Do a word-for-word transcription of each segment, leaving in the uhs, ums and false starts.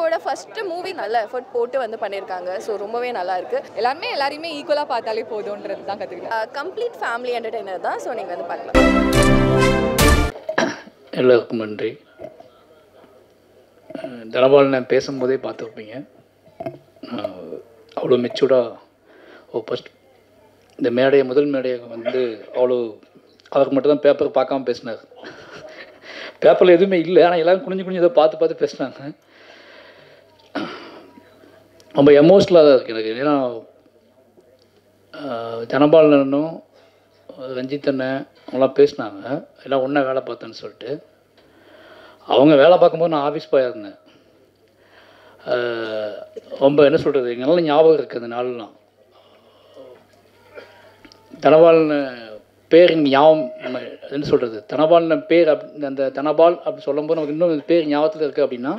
அவங்களோட first movie நல்ல effort போட்டு வந்து பண்ணியிருக்காங்க. ஸோ ரொம்பவே நல்லா இருக்கு. எல்லாருமே எல்லாரையுமே ஈக்குவலாக பார்த்தாலே போதும்ன்றது தான் கற்றுக்கிட்டேன். கம்ப்ளீட் ஃபேமிலி என்டர்டெய்னர் தான். ஸோ நீங்கள் வந்து பார்க்கலாம். எல்லாருக்கும் நன்றி. தனபால் நான் பேசும்போதே பார்த்துருப்பீங்க. அவ்வளோ மெச்சூர்டாக ஓ ஃபஸ்ட் இந்த மேடையை முதல் மேடையை வந்து அவ்வளோ அவருக்கு மட்டும்தான் பேப்பர் பார்க்காம பேசினார். பேப்பரில் எதுவுமே இல்லை, ஆனால் எல்லோரும் குனிஞ்சு குனிஞ்சு இதை பார்த்து பார்த்து பேசினாங்க. ரொம்ப எமோஷ்னலாக தான் இருக்குது எனக்கு. ஏன்னா தனபாலனும் ரஞ்சித் அண்ணன் அவங்களாம் பேசினாங்க, எல்லாம் ஒன்றா வேலை பார்த்தேன்னு சொல்லிட்டு. அவங்க வேலை பார்க்கும்போது நான் ஆஃபீஸ் பாயாக இருந்தேன். ரொம்ப என்ன சொல்கிறது, எங்களால் ஞாபகம் இருக்குது அந்த நாள்லாம். தனபாலன் பேர் ஞாபகம் நம்ம என்ன சொல்கிறது, தனபாலன் பேர் அப் அந்த தனபால் அப்படி சொல்லும்போது நமக்கு இன்னும் பேர் ஞாபகத்தில் இருக்குது. அப்படின்னா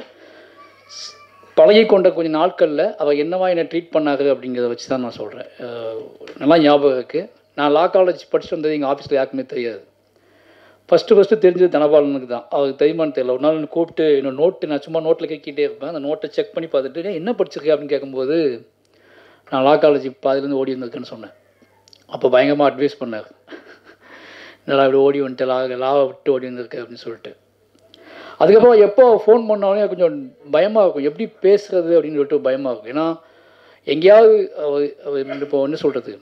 பழகி கொண்ட கொஞ்சம் நாட்களில் அவர் என்னவா என்னை ட்ரீட் பண்ணாரு அப்படிங்கிறத வச்சு தான் நான் சொல்கிறேன். நல்லா ஞாபகம் இருக்குது. நான் லா காலேஜ் படிச்சுட்டு வந்தது எங்கள் ஆஃபீஸில் யாருக்குமே தெரியாது. ஃபஸ்ட்டு ஃபஸ்ட்டு தெரிஞ்சது தனபாலனுக்கு தான். அவருக்கு தெரியுமான்னு தெரியல. ஒரு நாள் கூப்பிட்டு என்னோட நோட்டு நான் சும்மா நோட்டில் கேட்கிட்டே இருப்பேன். அந்த நோட்டை செக் பண்ணி பார்த்துட்டு என்ன படிச்சிருக்கேன் அப்படின்னு கேட்கும்போது நான் லா காலேஜ் பாதிலேருந்து ஓடி வந்திருக்கேன்னு சொன்னேன். அப்போ பயங்கரமாக அட்வைஸ் பண்ணார், நல்லா இப்படி ஓடி வந்துட்டு லா லாவை விட்டு ஓடி வந்திருக்கேன் அப்படின்னு சொல்லிட்டு. அதுக்கப்புறம் எப்போ ஃபோன் பண்ணாலே கொஞ்சம் பயமாக இருக்கும், எப்படி பேசுகிறது அப்படின்னு சொல்லிட்டு பயமாக இருக்கும். ஏன்னா எங்கேயாவது இப்போ என்ன சொல்கிறது,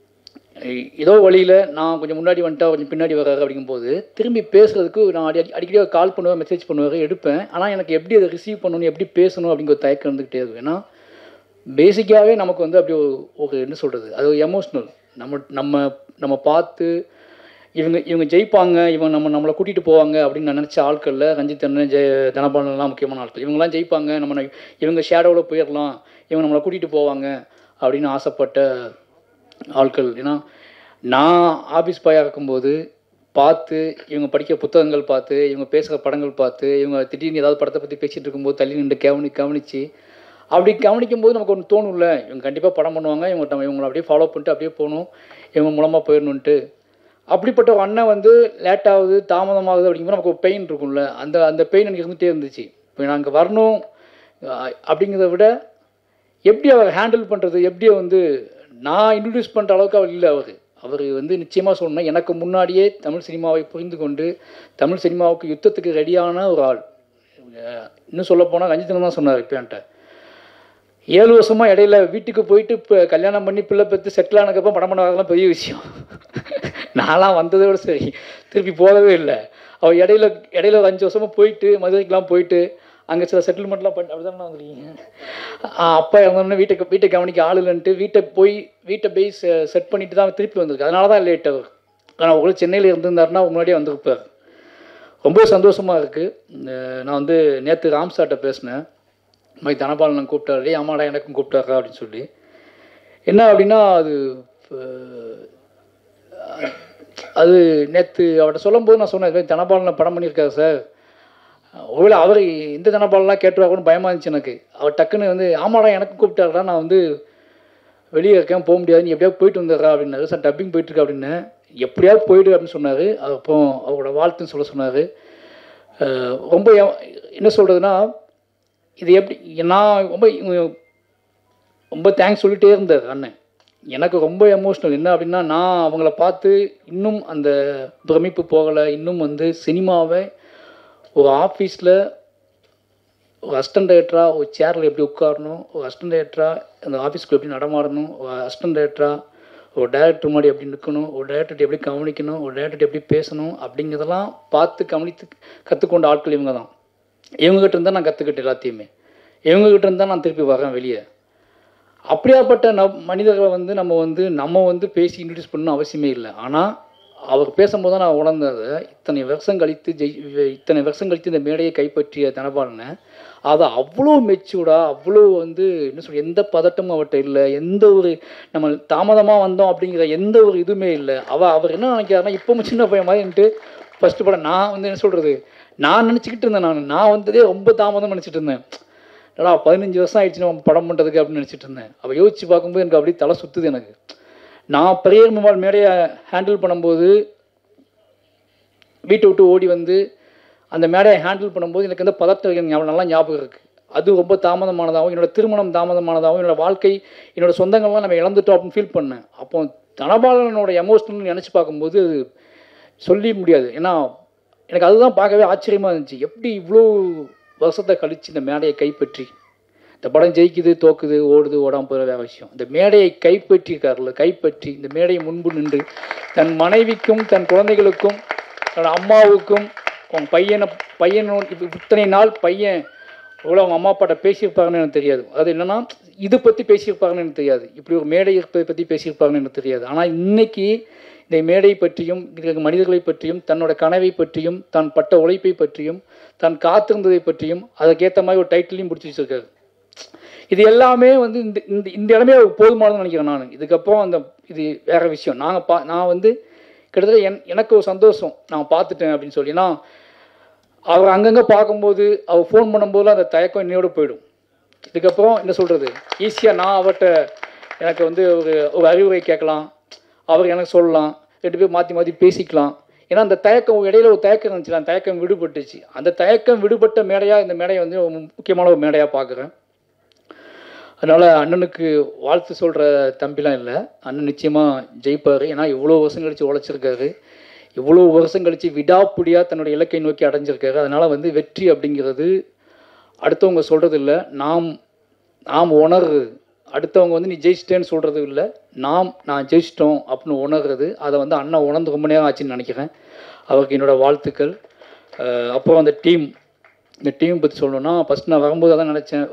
ஏதோ வழியில் நான் கொஞ்சம் முன்னாடி வந்துட்டா கொஞ்சம் பின்னாடி வராரு அப்படிங்கும்போது திரும்பி பேசுகிறதுக்கு நான் அடி அடிக்கடி கால் பண்ணுவேன், மெசேஜ் பண்ணுவார், எடுப்பேன். ஆனால் எனக்கு எப்படி அதை ரிசீவ் பண்ணணும், எப்படி பேசணும் அப்படிங்கிற ஒரு தயக்கம் இருந்துக்கிட்டே இருக்கும். ஏன்னா பேசிக்காகவே நமக்கு வந்து அப்படி ஒரு என்ன சொல்கிறது, அது ஒரு எமோஷ்னல். நம்ம நம்ம நம்ம பார்த்து இவங்க இவங்க ஜெயிப்பாங்க, இவங்க நம்ம நம்மளை கூட்டிகிட்டு போவாங்க அப்படின்னு நான் நினச்ச ஆட்களில் ரஞ்சித் அண்ணன், ஜெய தனபாலன்லாம் முக்கியமான ஆட்கள். இவங்கெல்லாம் ஜெயிப்பாங்க, நம்ம இவங்க ஷேடோவில் போயிடலாம், இவங்க நம்மளை கூட்டிகிட்டு போவாங்க அப்படின்னு ஆசைப்பட்ட ஆட்கள். ஏன்னா நான் ஆஃபீஸ் பாயாக இருக்கும்போது பார்த்து இவங்க படிக்கிற புத்தகங்கள் பார்த்து இவங்க பேசுகிற படங்கள் பார்த்து இவங்க திடீர்னு ஏதாவது படத்தை பற்றி பேசிகிட்டு இருக்கும்போது தள்ளி நின்று கவனி கவனித்து அப்படி கவனிக்கும்போது நமக்கு ஒன்று தோணும்ல, இவங்க கண்டிப்பாக படம் பண்ணுவாங்க, இவங்க நம்ம இவங்களை அப்படியே ஃபாலோ பண்ணிட்டு அப்படியே போகணும், இவங்க மூலமாக போயிடணுன்ட்டு. அப்படிப்பட்ட ஒரு அண்ணன் வந்து லேட் ஆகுது, தாமதமாகுது அப்படிங்கும்போது நமக்கு ஒரு பெயின் இருக்கும்ல, அந்த அந்த பெயின் எனக்கு இருந்துகிட்டே இருந்துச்சு. இப்போ நான் அங்கே வரணும் அப்படிங்கிறத விட எப்படி அவர் ஹேண்டில் பண்ணுறது, எப்படி வந்து நான் இன்ட்ரடியூஸ் பண்ணுற அளவுக்கு அவர் இல்லை. அவர் அவர் வந்து நிச்சயமாக சொல்லணும்னா எனக்கு முன்னாடியே தமிழ் சினிமாவை புரிந்து கொண்டு தமிழ் சினிமாவுக்கு யுத்தத்துக்கு ரெடியான ஒரு ஆள். இன்னும் சொல்லப்போனால் ரஞ்சித்தன் தான் சொன்னார். இப்போ என்கிட்ட ஏழு வருஷமாக இடையில வீட்டுக்கு போயிட்டு இப்போ கல்யாணம் பண்ணி பிள்ளை பெற்று செட்டில் ஆனதுக்கப்புறம் படம் பண்ணாதெல்லாம் பெரிய விஷயம். நான்லாம் வந்ததோடு சரி திருப்பி போகவே இல்லை. அவர் இடையில இடையில ஒரு அஞ்சு வருஷமாக போயிட்டு மதுரைக்கெலாம் போயிட்டு அங்கே சில செட்டில்மெண்ட்லாம் பண்ணி அப்படி தானே வந்துருக்கீங்க. அப்பா இறந்தோடனே வீட்டை வீட்டை கவனிக்க ஆள் இல்லைன்ட்டு வீட்டை போய் வீட்டை போய் செட் பண்ணிட்டு தான் திருப்பி வந்திருக்கு. அதனால தான் லேட் அவர். ஆனால் உங்களுக்கு சென்னையில் இருந்திருந்தாருன்னா முன்னாடியே வந்திருப்பார். ரொம்ப சந்தோஷமாக இருக்குது. நான் வந்து நேற்று ராம்சார்ட்ட பேசினேன், இந்த மாதிரி தனபாலன் கூப்பிட்டாரு, ஆமாடா எனக்கும் கூப்பிட்டாரா அப்படின்னு சொல்லி. என்ன அப்படின்னா அது அது நேற்று அவர்கிட்ட சொல்லும்போது நான் சொன்னேன், இது மாதிரி தனபாலனை படம் பண்ணியிருக்காரு சார், ஒருவேளை அவர் இந்த தனபாலெலாம் கேட்டுருவாங்கன்னு பயமாக இருந்துச்சு எனக்கு. அவர் டக்குன்னு வந்து ஆமாடா எனக்கும் கூப்பிட்டாரா, நான் வந்து வெளியே இருக்கேன் போக முடியாது, நீ எப்படியாவது போயிட்டு வந்துடுறா அப்படின்னாரு. சார் டப்பிங் போயிட்டுருக்கா அப்படின்னு. எப்படியாவது போயிடு அப்படின்னு சொன்னார். அப்போ அவரோட வாழ்த்துன்னு சொல்ல சொன்னார். ரொம்ப என்ன சொல்கிறதுனா இது எப்படி நான் ரொம்ப ரொம்ப தேங்க்ஸ் சொல்லிகிட்டே இருந்தார் அண்ணன். எனக்கு ரொம்ப எமோஷ்னல். என்ன அப்படின்னா நான் அவங்கள பார்த்து இன்னும் அந்த பிரமிப்பு போகலை. இன்னும் வந்து சினிமாவை ஒரு ஆஃபீஸில் ஒரு அசிஸ்டன்ட் டைரக்டராக ஒரு சேரில் எப்படி உட்காரணும், ஒரு அசிஸ்டன்ட் டைரக்டராக அந்த ஆஃபீஸ்க்கு எப்படி நடமாடணும், ஒரு அசிஸ்டன்ட் டைரக்டராக ஒரு டைரக்டர் முன்னாடி எப்படி நிற்கணும், ஒரு டைரக்டர் எப்படி கவனிக்கணும், ஒரு டைரக்டர் எப்படி பேசணும் அப்படிங்கிறதெல்லாம் பார்த்து கவனித்து கற்றுக்கொண்ட ஆட்கள் இவங்க தான். இவங்ககிட்ட இருந்தால் நான் கற்றுக்கிட்டேன் எல்லாத்தையுமே. இவங்ககிட்ட இருந்தால் நான் திருப்பி வரேன் வெளியே. அப்படியாப்பட்ட ந மனிதர்களை வந்து நம்ம வந்து நம்ம வந்து பேசி இன்ட்ரடியூஸ் பண்ணணும் அவசியமே இல்லை. ஆனால் அவர் பேசும்போது தான் நான் உணர்ந்தது, இத்தனை வருஷம் கழித்து ஜெய் இத்தனை வருஷம் கழித்து இந்த மேடையை கைப்பற்றிய தனபாலனை அதை அவ்வளோ மெச்சூர்டாக அவ்வளோ வந்து என்ன சொல்ற எந்த பதட்டமும் அவர்கிட்ட இல்லை, எந்த ஒரு நம்ம தாமதமாக வந்தோம் அப்படிங்கிற எந்த ஒரு இதுவுமே இல்லை. அவள் அவர் என்ன நினைக்கிறாருன்னா இப்போவும் சின்ன பையன் மாதிரின்ட்டு ஃபஸ்ட்டு படம் நான் வந்து என்ன சொல்கிறது நான் நினச்சிக்கிட்டு இருந்தேன். நான் நான் வந்ததே ரொம்ப தாமதம் நினச்சிட்டு இருந்தேன். ஏன்னா பதினஞ்சு வருஷம் ஆயிடுச்சு நம்ம படம் பண்ணுறதுக்கு அப்படின்னு நினச்சிட்டு இருந்தேன். அவள் யோசிச்சு பார்க்கும்போது எனக்கு அப்படியே தலை சுற்றுது எனக்கு. நான் பெரியர் மொபைல் மேடையை ஹேண்டில் பண்ணும்போது வீட்டை விட்டு ஓடி வந்து அந்த மேடையை ஹேண்டில் பண்ணும்போது எனக்கு வந்து பதட்டம் ஞாபகம் நல்லா ஞாபகம் இருக்குது. அது ரொம்ப தாமதமானதாகவும், என்னோடய திருமணம் தாமதமானதாகவும், என்னோடய வாழ்க்கை, என்னோடய சொந்தங்கள்லாம் நம்ம இழந்துட்டோம் அப்படின்னு ஃபீல் பண்ணேன். அப்போ தனபாலனோட எமோஷனல் நினச்சி பார்க்கும்போது சொல்லி முடியாது. ஏன்னா எனக்கு அதுதான் பார்க்கவே ஆச்சரியமாக இருந்துச்சு. எப்படி இவ்வளோ வருஷத்தை கழித்து இந்த மேடையை கைப்பற்றி, இந்த படம் ஜெயிக்குது தோக்குது ஓடுது ஓடாமல் போகிற வேறு விஷயம், இந்த மேடையை கைப்பற்றியிருக்காருல்ல, கைப்பற்றி இந்த மேடையை முன்பு நின்று தன் மனைவிக்கும் தன் குழந்தைகளுக்கும் தன் அம்மாவுக்கும் அவங்க பையனை பையனோட இப்போ இத்தனை நாள் பையன் இவ்வளோ அவங்க அம்மா அப்பாட்ட பேசியிருப்பாங்கன்னு எனக்கு தெரியாது. அது என்னென்னா இது பற்றி பேசியிருப்பாங்கன்னு எனக்கு தெரியாது, இப்படி ஒரு மேடை இருப்பதை பற்றி பேசியிருப்பாங்கன்னு எனக்கு தெரியாது. ஆனால் இன்றைக்கி இந்த மேடை பற்றியும் மனிதர்களை பற்றியும் தன்னோட கனவை பற்றியும் தான் பட்ட உழைப்பை பற்றியும் தான் காத்திருந்ததை பற்றியும் அதுக்கேற்ற மாதிரி ஒரு டைட்டிலையும் பிடிச்சி வச்சுருக்காரு. இது எல்லாமே வந்து இந்த இந்த இந்த இடமே போதுமானதுன்னு நினைக்கிறேன் நான். இதுக்கப்புறம் அந்த இது வேறு விஷயம். நாங்கள் பா நான் வந்து கிட்டத்தட்ட என் எனக்கு ஒரு சந்தோஷம் நான் பார்த்துட்டேன் அப்படின்னு சொல்லி. நான் அவர் அங்கங்கே பார்க்கும்போது அவர் ஃபோன் பண்ணும்போது அந்த தயக்கம் என்னையோடு போயிடும். இதுக்கப்புறம் என்ன சொல்கிறது, ஈஸியாக நான் அவர்கிட்ட எனக்கு வந்து ஒரு ஒரு அறிவுரை கேட்கலாம், அவர் எனக்கு சொல்லலாம், ரெண்டு பேர் மாற்றி மாற்றி பேசிக்கலாம். ஏன்னா அந்த தயக்கம் இடையில ஒரு தயக்கம் இருந்துச்சு, அந்த தயக்கம் விடுபட்டுச்சு. அந்த தயக்கம் விடுபட்ட மேடையாக இந்த மேடையை வந்து முக்கியமான ஒரு மேடையாக பார்க்குறேன். அதனால் அண்ணனுக்கு வாழ்த்து சொல்கிற தம்பிலாம் இல்லை, அண்ணன் நிச்சயமாக ஜெயிப்பார். ஏன்னா இவ்வளோ வருஷம் கழித்து உழைச்சிருக்காரு, இவ்வளோ வருஷம் கழித்து விடாப்பிடியாக தன்னுடைய இலக்கை நோக்கி அடைஞ்சிருக்காரு. அதனால் வந்து வெற்றி அப்படிங்கிறது அடுத்தவங்க சொல்கிறது இல்லை, நாம் நாம் உணர்றது. அடுத்தவங்க வந்து நீ ஜெயிச்சிட்டேன்னு சொல்கிறது இல்லை, நாம் நான் ஜெயிச்சிட்டோம் அப்படின்னு உணர்றது. அதை வந்து அண்ணன் உணர்ந்து ரொம்ப நேரம் ஆச்சுன்னு நினைக்கிறேன். அவருக்கு என்னோடய வாழ்த்துக்கள். அப்புறம் அந்த டீம் இந்த டீம் பற்றி சொல்லணுன்னா, ஃபஸ்ட் நான் வரும்போது அதான் நினச்சேன்,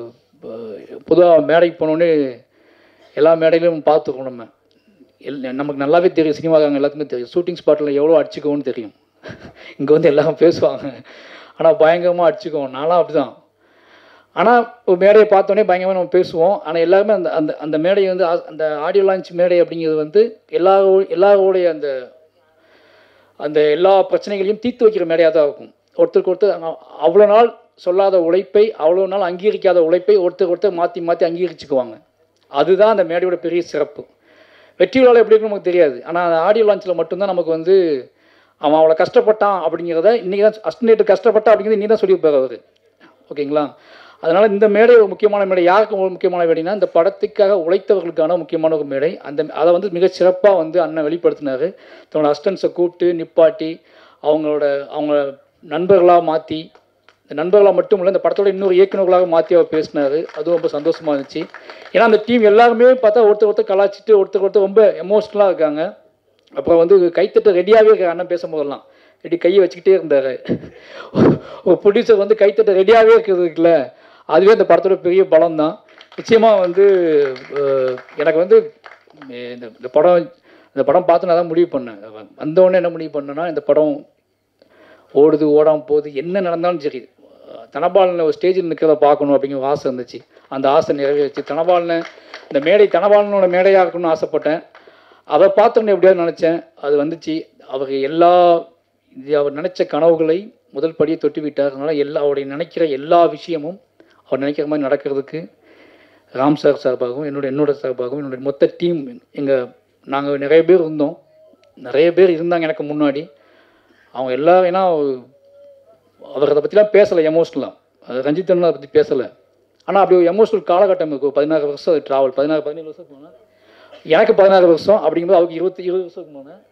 பொதுவாக மேடைக்கு போனோடனே எல்லா மேடையிலும் பார்த்துக்கணும். நம்ம எல் நமக்கு நல்லாவே தெரியும், சினிமாக்காரங்க எல்லாத்துக்குமே தெரியும் ஷூட்டிங் ஸ்பாட்டில் எவ்வளோ அடிச்சுக்கோன்னு தெரியும். இங்கே வந்து எல்லாரும் பேசுவாங்க, ஆனால் பயங்கரமாக அடிச்சுக்குவோம். நான்லாம் அப்படி தான். ஆனால் இப்போ மேடையை பார்த்தோன்னே பயங்கரமாக நம்ம பேசுவோம். ஆனால் எல்லாருமே அந்த அந்த அந்த மேடையை வந்து அந்த ஆடியோ லான்ச் மேடை அப்படிங்கிறது வந்து எல்லாரோ எல்லாரோடைய அந்த அந்த எல்லா பிரச்சனைகளையும் தீர்த்து வைக்கிற மேடையாக தான் இருக்கும். ஒருத்தருக்கு ஒருத்தர் அவ்வளோ நாள் சொல்லாத உழைப்பை, அவ்வளோ நாள் அங்கீகரிக்காத உழைப்பை ஒருத்தர் ஒருத்தர் மாற்றி மாற்றி அங்கீகரிச்சுக்குவாங்க. அதுதான் அந்த மேடையோட பெரிய சிறப்பு. வெற்றி விழாவில் எப்படி இருக்குன்னு நமக்கு தெரியாது, ஆனால் அந்த ஆடியோ லான்ச்சில் மட்டும்தான் நமக்கு வந்து அவன் அவ்வளோ கஷ்டப்பட்டான் அப்படிங்கிறத இன்றைக்கி தான் அஸ்டினேட்டு கஷ்டப்பட்டான் அப்படிங்கிறது இன்றைக்கி தான் சொல்லியிருப்பார் அவர். ஓகேங்களா? அதனால் இந்த மேடை ஒரு முக்கியமான மேடை. யாருக்கு ஒரு முக்கியமான மேடைனா இந்த படத்துக்காக உழைத்தவர்களுக்கான முக்கியமான ஒரு மேடை. அந்த அதை வந்து மிக சிறப்பாக வந்து அண்ணன் வெளிப்படுத்தினார். தன்னோட அஸ்டன்ஸை கூப்பிட்டு நிப்பாட்டி அவங்களோட அவங்க நண்பர்களாக மாற்றி, இந்த நண்பர்களாக மட்டும் இல்லை இந்த படத்தோட இன்னொரு இயக்குநர்களாக மாற்றி அவர் பேசினார். அதுவும் ரொம்ப சந்தோஷமாக இருந்துச்சு. ஏன்னா அந்த டீம் எல்லாருமே பார்த்தா ஒருத்தர் ஒருத்தர் கலாச்சிட்டு ஒருத்தர் ஒருத்தர் ரொம்ப எமோஷ்னலாக இருக்காங்க. அப்புறம் வந்து கைத்தட்ட ரெடியாகவே இருக்கார் அண்ணன் பேசும்போதெல்லாம். ரெடி கையை வச்சுக்கிட்டே இருந்தார். ஒரு ப்ரொடியூசர் வந்து கைத்தட்ட ரெடியாகவே இருக்கிறதுக்குல அதுவே இந்த படத்தோட பெரிய பலம் தான். நிச்சயமாக வந்து எனக்கு வந்து இந்த இந்த படம் இந்த படம் பார்த்து நான் தான் முடிவு பண்ணேன். வந்தோடனே என்ன முடிவு பண்ணேன்னா, இந்த படம் ஓடுது ஓடாமல் போகுது என்ன நடந்தாலும் சரி, தனபாலனை ஒரு ஸ்டேஜில் நிற்கிறத பார்க்கணும் அப்படிங்கிற ஆசை இருந்துச்சு. அந்த ஆசை நிறைவேறிச்சு. தனபாலனை இந்த மேடை தனபாலனோட மேடையாக இருக்கணும்னு ஆசைப்பட்டேன். அதை பார்த்தோன்னு எப்படியாவது நினச்சேன், அது வந்துச்சு. அவர் எல்லா இது அவர் நினச்ச கனவுகளை முதல் படியை தொட்டு விட்டார். அதனால் எல்லா அவருடைய நினைக்கிற எல்லா விஷயமும் அவர் நினைக்கிற மாதிரி நடக்கிறதுக்கு ராம் சார் சார்பாகவும் என்னோட என்னோட சார்பாகவும் என்னுடைய மொத்த டீம், எங்கள் நாங்கள் நிறைய பேர் இருந்தோம், நிறைய பேர் இருந்தாங்க எனக்கு முன்னாடி. அவங்க எல்லாம் ஏன்னா அவர் அதை பற்றிலாம் பேசலை எமோஷ்னலாக, அது ரஞ்சித்தன்லாம் அதை பற்றி பேசலை. ஆனால் அப்படி ஒரு எமோஷ்னல் காலகட்டம் இருக்கும். பதினாறு வருஷம் அது ட்ராவல், பதினாறு பதினேழு வருஷத்துக்கு போனேன். எனக்கு பதினாறு வருஷம் அப்படிங்கும்போது அவருக்கு இருபத்தி இருபது வருஷத்துக்கு போனேன்.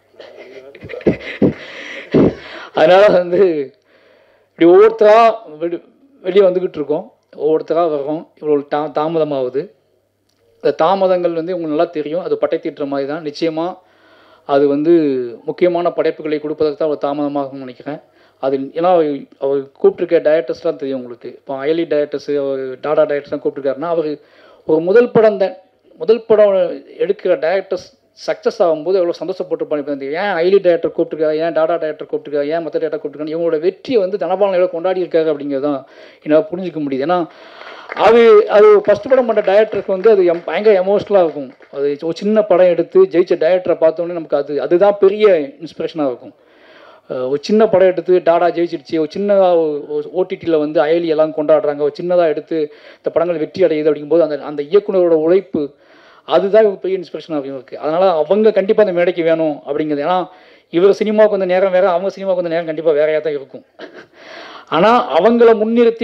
அதனால் வந்து இப்படி ஒவ்வொருத்தராக வெளி வெளியே வந்துக்கிட்டு இருக்கோம், ஒவ்வொருத்தராக வர்றோம். இவ்வளோ தா தாமதமாகுது. இந்த தாமதங்கள் வந்து உங்களுக்கு நல்லா தெரியும், அது பட்டை தீட்டுற மாதிரி தான். நிச்சயமாக அது வந்து முக்கியமான படைப்புகளை கொடுப்பதற்கு தான் அவ்வளோ தாமதமாகும்னு நினைக்கிறேன். அது ஏன்னா அவர் கூப்பிட்ருக்க டைரக்டர்ஸ்லாம் தெரியும் உங்களுக்கு. இப்போ அயலி டைரக்டர்ஸு, அவர் டாடா டைரக்டர்ஸ்லாம் கூப்பிட்ருக்காருன்னா, அவர் ஒரு முதல் படம் தான் முதல் படம் எடுக்கிற டைரக்டர்ஸ் சக்ஸஸ் ஆகும்போது எவ்வளோ சந்தோஷப்பட்டுருப்பாங்க. இப்போ ஏன் அயலி டைரக்டர் கூப்பிட்டுருக்காரு, ஏன் டாடா டைரக்டர் கூப்பிட்டுருக்காரு, ஏன் மற்ற டைரக்டர் கூப்பிட்டுருக்காங்க, இவங்களோட வெற்றியை வந்து தனபாலன் எவ்வளோ கொண்டாடி இருக்காரு அப்படிங்கிறது தான் என்னால் புரிஞ்சிக்க முடியுது. ஏன்னா அது அது ஃபஸ்ட் படம் பண்ணுற டைரக்டருக்கு வந்து அது எம் பயங்கர எமோஷ்னலாக இருக்கும். அது ஒரு சின்ன படம் எடுத்து ஜெயிச்ச டைரக்டரை பார்த்தோன்னே நமக்கு அது அதுதான் பெரிய இன்ஸ்பிரேஷனாக இருக்கும். ஒரு சின்ன படம் எடுத்து டாடா ஜெயிச்சிடுச்சு, ஒரு சின்னதாக ஓடிடியில் வந்து அயலி எல்லாம் கொண்டாடுறாங்க, ஒரு சின்னதாக எடுத்து இந்த படங்கள் வெற்றி அடையுது அப்படிங்கும்போது அந்த அந்த இயக்குனரோட உழைப்பு அதுதான் இவங்க பெரிய இன்ஸ்பிரேஷனாக இருக்குது. அதனால் அவங்க கண்டிப்பாக அந்த மேடைக்கு வேணும் அப்படிங்கிறது. ஏன்னா இவர் சினிமாவுக்கு வந்த நேரம் வேறு, அவங்க சினிமாவுக்கு வந்த நேரம் கண்டிப்பாக வேறையாக தான் இருக்கும். ஆனால் அவங்கள முன்னிறுத்தி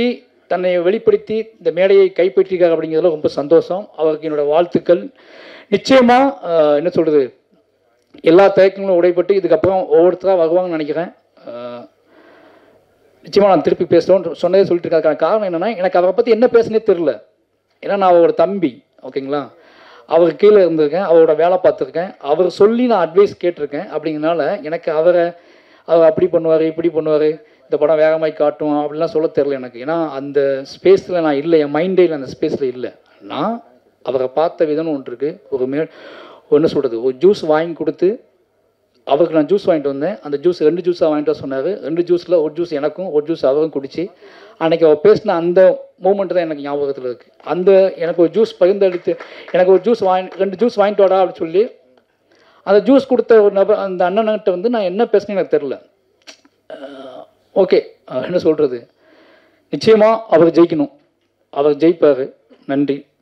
தன்னை வெளிப்படுத்தி இந்த மேடையை கைப்பற்றிருக்கார் அப்படிங்கிறதுல ரொம்ப சந்தோஷம். அவருக்கு என்னோடய வாழ்த்துக்கள். நிச்சயமாக என்ன சொல்கிறது, எல்லா தயக்கங்களும் உடைப்பட்டு இதுக்கப்புறம் ஒவ்வொருத்தராக வருவாங்கன்னு நினைக்கிறேன். நிச்சயமாக நான் திருப்பி பேசுகிறோம் சொன்னதே சொல்லிட்டு இருக்காங்க. காரணம் என்னென்னா, எனக்கு அவரை பற்றி என்ன பேசுனே தெரில. ஏன்னா நான் அவரோட தம்பி, ஓகேங்களா, அவர் கீழே இருந்திருக்கேன், அவரோட வேலை பார்த்துருக்கேன், அவர் சொல்லி நான் அட்வைஸ் கேட்டிருக்கேன். அப்படிங்கிறனால எனக்கு அவரை அவர் அப்படி பண்ணுவார், இப்படி பண்ணுவார், இந்த படம் வேகமாய் காட்டும் அப்படிலாம் சொல்ல தெரில எனக்கு. ஏன்னா அந்த ஸ்பேஸில் நான் இல்லை, என் மைண்டே இல்லை அந்த ஸ்பேஸில் இல்லை. நான் அவரை பார்த்த விதம்னு ஒன்று இருக்குது. ஒரு மே ஒன்று சொல்கிறது, ஒரு ஜூஸ் வாங்கி கொடுத்து அவருக்கு நான் ஜூஸ் வாங்கிட்டு வந்தேன். அந்த ஜூஸ் ரெண்டு ஜூஸாக வாங்கிட்டு வர சொன்னார். ரெண்டு ஜூஸில் ஒரு ஜூஸ் எனக்கும் ஒரு ஜூஸ் அவரும் குடிச்சு அன்றைக்கி அவர் பேசின அந்த மூமெண்ட் தான் எனக்கு ஞாபகத்தில் இருக்குது. அந்த எனக்கு ஒரு ஜூஸ் பகிர்ந்தளித்து எனக்கு ஒரு ஜூஸ் வாங்கி ரெண்டு ஜூஸ் வாங்கிட்டு வாடா அப்படின்னு சொல்லி அந்த ஜூஸ் கொடுத்த ஒரு நபர் அந்த அண்ணன்கிட்ட வந்து நான் என்ன பேசுனேன்னு எனக்கு தெரில. ஓகே, என்ன சொல்கிறது, நிச்சயமாக அவர் ஜெயிக்கணும், அவர் ஜெயிப்பார். நன்றி.